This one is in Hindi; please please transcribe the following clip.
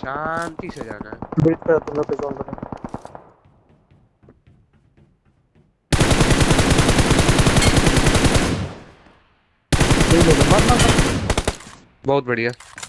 शांति से जाना है। ब्रिज पे तुम लोग के जोन बने। ब्रिज ले लो, मत मत मत। बहुत बढ़िया।